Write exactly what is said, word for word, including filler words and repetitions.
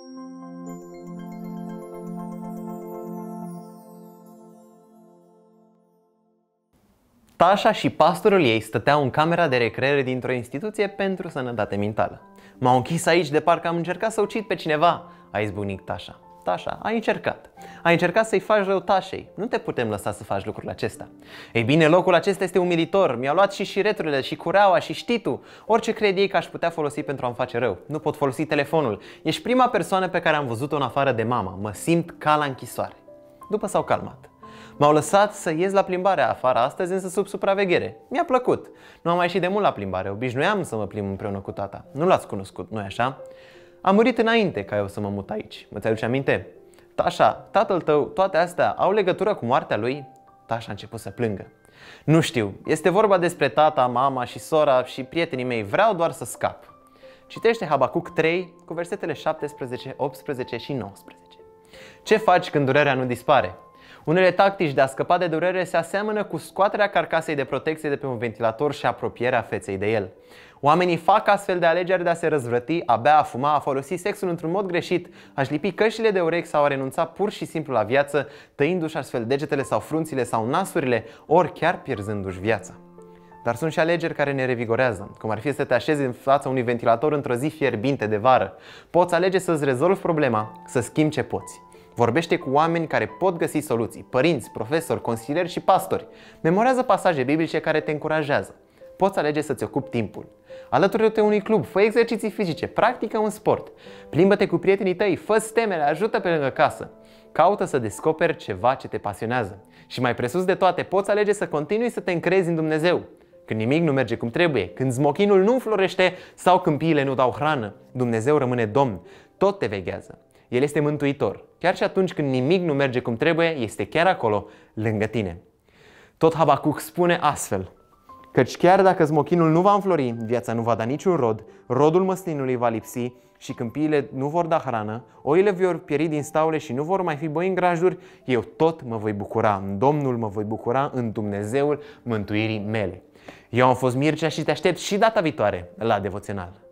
Tasha și pastorul ei stăteau în camera de recreere dintr-o instituție pentru sănătate mentală. M-au închis aici de parcă am încercat să ucid pe cineva, a izbucnit Tasha. Tasha, ai încercat. Ai încercat să-i faci rău Tashei. Nu te putem lăsa să faci lucrul acesta. Ei bine, locul acesta este umilitor. Mi-au luat și șireturile, și cureaua, și știtul. Orice cred ei că aș putea folosi pentru a-mi face rău. Nu pot folosi telefonul. Ești prima persoană pe care am văzut-o în afară de mama. Mă simt ca la închisoare. După s-au calmat. M-au lăsat să ies la plimbare afară astăzi, însă sub supraveghere. Mi-a plăcut. Nu am mai ieșit de mult la plimbare. Obișnuiam să mă plimb împreună cu tata. Nu l-ați cunoscut, nu-i așa? Am murit înainte ca eu să mă mut aici. Mă ți-aduce aminte? Tasha, tatăl tău, toate astea au legătură cu moartea lui? Tasha a început să plângă. Nu știu, este vorba despre tata, mama și sora și prietenii mei. Vreau doar să scap. Citește Habacuc trei cu versetele șaptesprezece, optsprezece și nouăsprezece. Ce faci când durerea nu dispare? Unele tactici de a scăpa de durere se aseamănă cu scoaterea carcasei de protecție de pe un ventilator și apropierea feței de el. Oamenii fac astfel de alegeri de a se răzvrăti, a bea, a fuma, a folosi sexul într-un mod greșit, a-și lipi căștile de urechi sau a renunța pur și simplu la viață, tăindu-și astfel degetele sau frunțile sau nasurile, ori chiar pierzându-și viața. Dar sunt și alegeri care ne revigorează, cum ar fi să te așezi în fața unui ventilator într-o zi fierbinte de vară. Poți alege să-ți rezolvi problema, să schimbi ce poți. Vorbește cu oameni care pot găsi soluții, părinți, profesori, consilieri și pastori. Memorează pasaje biblice care te încurajează. Poți alege să-ți ocupi timpul. Alătură-te unui club, fă exerciții fizice, practică un sport. Plimbă-te cu prietenii tăi, fă temele, ajută pe lângă casă. Caută să descoperi ceva ce te pasionează. Și mai presus de toate, poți alege să continui să te încrezi în Dumnezeu. Când nimic nu merge cum trebuie, când smochinul nu înflorește sau câmpiile nu dau hrană, Dumnezeu rămâne Domn, tot te veghează. El este mântuitor. Chiar și atunci când nimic nu merge cum trebuie, este chiar acolo, lângă tine. Tot Habacuc spune astfel: căci chiar dacă smochinul nu va înflori, viața nu va da niciun rod, rodul măslinului va lipsi și câmpiile nu vor da hrană, oile vor pieri din staule și nu vor mai fi boi în grajduri, eu tot mă voi bucura, în Domnul mă voi bucura, în Dumnezeul mântuirii mele. Eu am fost Mircea și te aștept și data viitoare la Devoțional.